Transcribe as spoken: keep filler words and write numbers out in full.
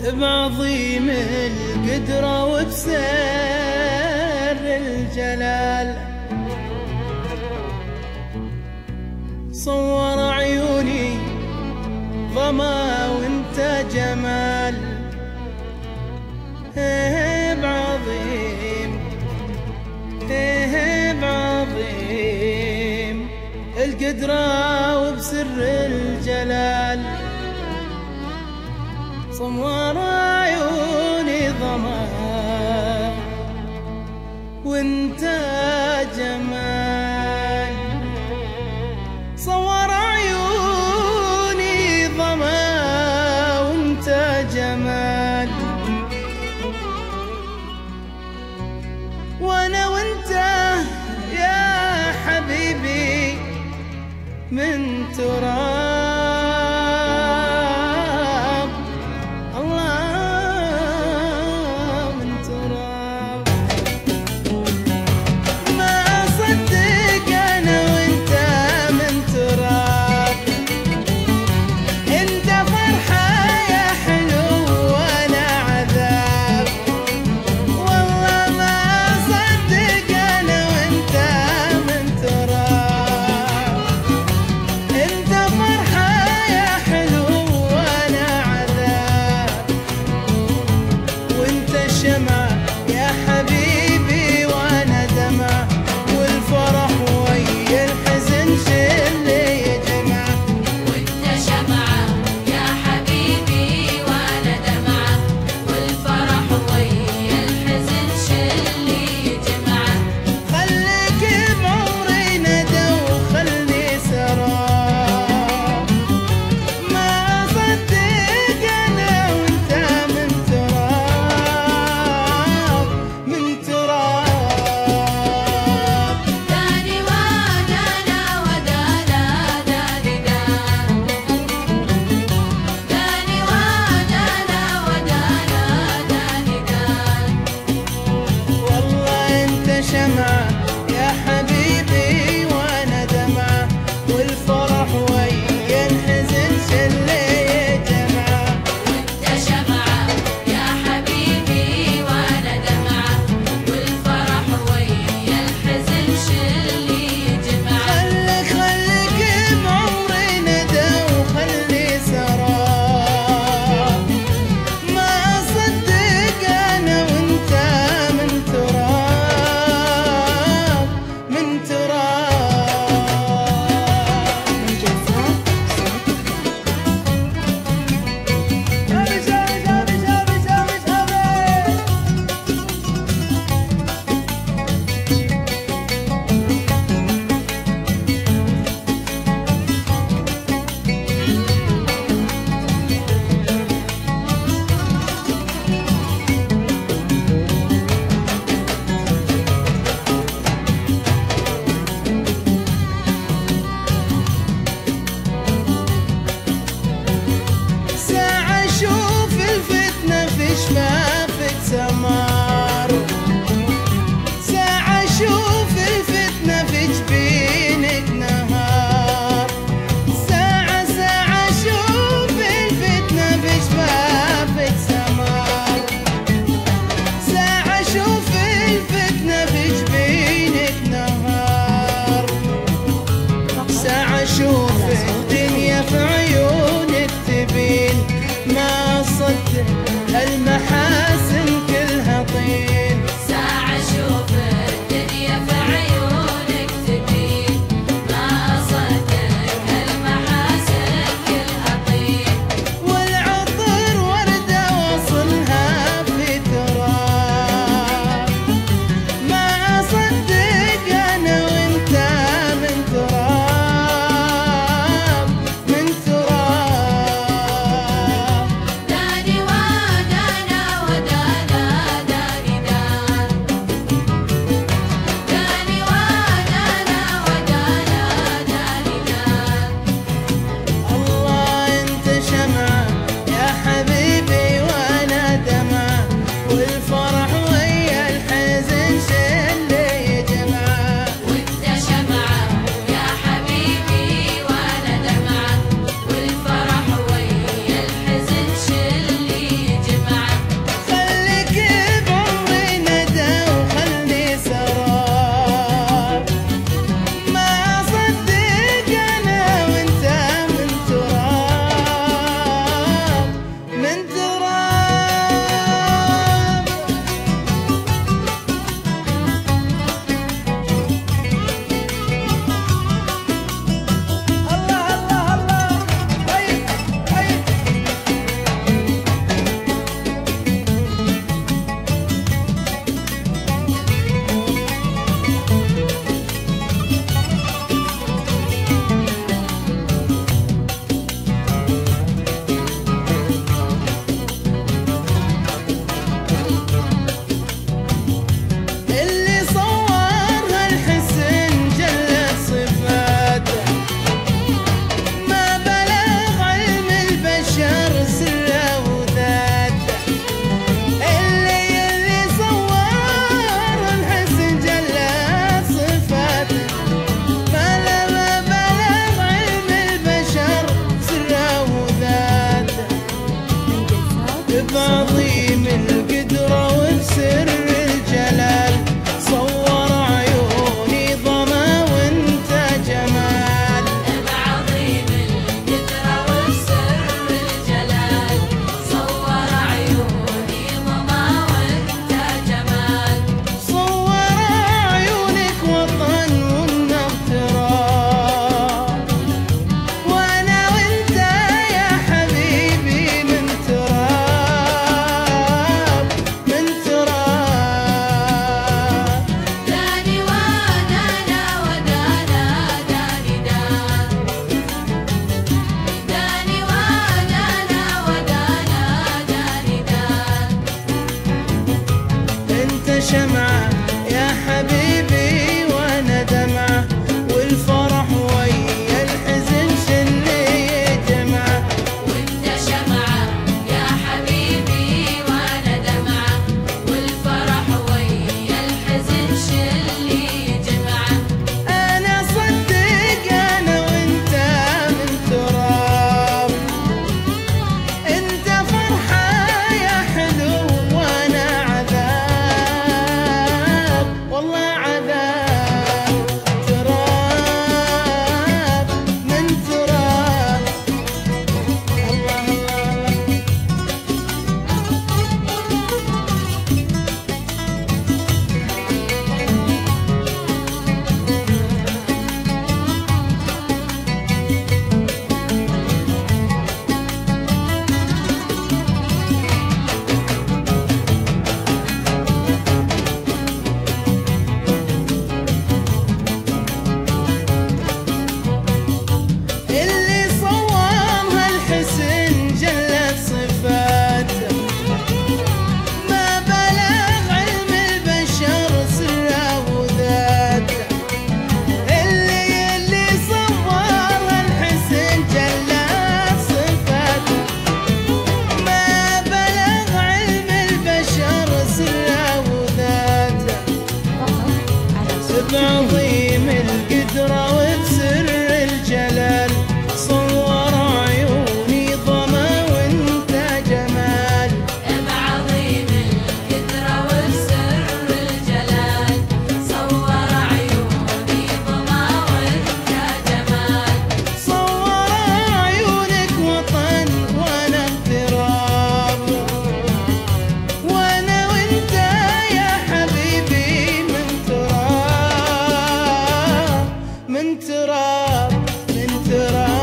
بعظيم القدرة وبسر الجلال، صور عيوني ظما وانت جمال. هيه بعظيم هيه بعظيم القدرة وبسر الجلال، صور عيوني ظما وانت جمال، صور عيوني ظما وانت جمال. وانا وانت يا حبيبي من تراب، الله من تراب. ما أصدق أنا وأنت من تراب، أنت فرحة يا حلو وأنا عذاب. والله ما أصدق أنا وأنت من تراب، أنت فرحة يا حلو وأنا عذاب. وأنت شمعة يا حبيبي وأنا دمعة، والفرح ويا الحزن شلي يجمع. وانت شمعة يا حبيبي وانا دمعة، والفرح ويا الحزن شلي يجمعه. خليك بعمري ندى وخلني سراب، ما أصدق أنا وأنت من تراب، من تراب. داني ودانا ودانا داني دان، داني ودانا ودانا داني دان. والله أنت شمعة يا حبيبي وأنا دمعة، والفرح ويا الحزن شلي يجمعه. وانت شمعة يا حبيبي وانا دمعة، والفرح ويا الحزن شلي يجمعه. خليك خليك بعمري ندى وخلي سراب، ما أصدق أنا وأنت من تراب، من ساعة أشوف الفتنة في شفافك سمار، ساعة أشوف الفتنة في جبينك نهار. ساعة ساعة أشوف الفتنة في شفافك سمار، ساعة أشوف الفتنة في جبينك نهار. ساعة أشوف الدنيا في عيونك تبين، ما أصدق المحاسن كلها طين. ساعة أشوف الدنيا في عيونك تبين، ما أصدق المحاسن كلها طين. والعطر وردة وصلها في تراب، ما أصدق أنا وأنت من تراب، من تراب. بعظيم القدرة وبسر الجلال، صور عيوني ظما وانت جمال. بعظيم القدرة وبسر الجلال، صور عيوني ظما وانت جمال. صور عيونك وطن وانا اغتراب، وانا وانت يا حبيبي من تراب، من تراب من تراب.